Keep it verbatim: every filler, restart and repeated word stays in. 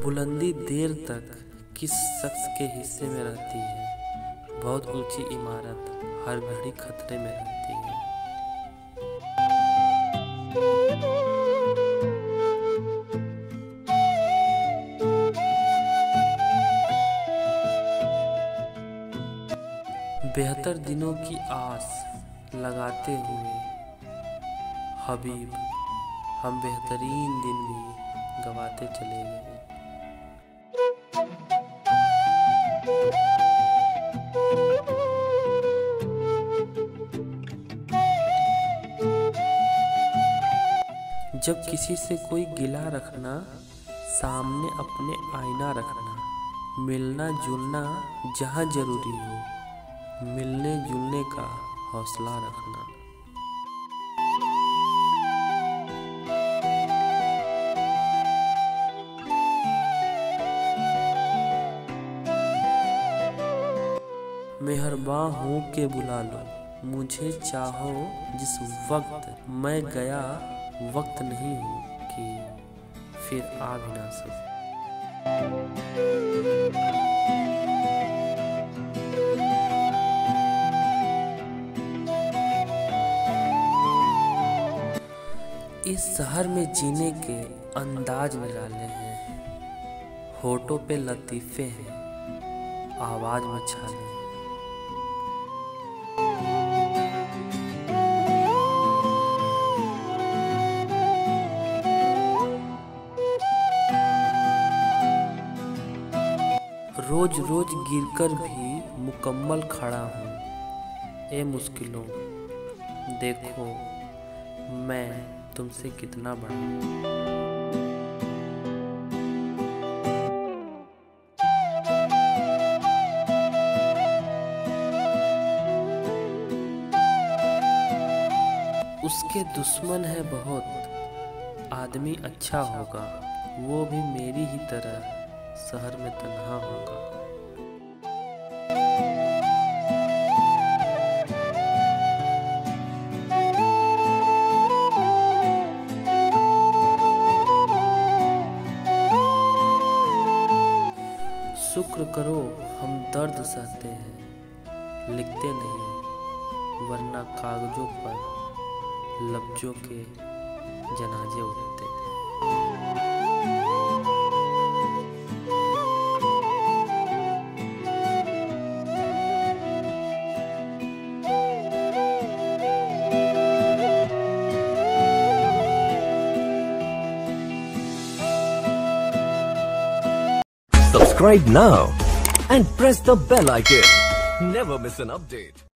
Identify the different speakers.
Speaker 1: बुलंदी देर तक किस शख्स के हिस्से में रहती है। बहुत ऊंची इमारत हर घड़ी खतरे में रहती है। बेहतर दिनों की आस लगाते हुए हबीब, हम बेहतरीन दिन भी गवाते चले गए। जब किसी से कोई गिला रखना, सामने अपने आईना रखना, मिलना जुलना जहाँ जरूरी हो, मिलने जुलने का हौसला रखना। मेहरबान हो के बुला लो मुझे, चाहो जिस वक्त मैं गया वक्त नहीं हूँ कि फिर आ भी ना सकूं। इस शहर में जीने के अंदाज निराले हैं, होठों पे लतीफ़े हैं, आवाज में छाले हैं। रोज रोज गिरकर भी मुकम्मल खड़ा हूँ। ए मुश्किलों, देखो मैं तुमसे कितना बड़ा हूँ। उसके दुश्मन है बहुत, आदमी अच्छा होगा, वो भी मेरी ही तरह शहर में तन्हा होगा। शुक्र करो हम दर्द सहते हैं, लिखते नहीं, वरना कागजों पर लफ्जों के जनाजे उठते हैं।
Speaker 2: Subscribe now and press the bell icon. Never miss an update.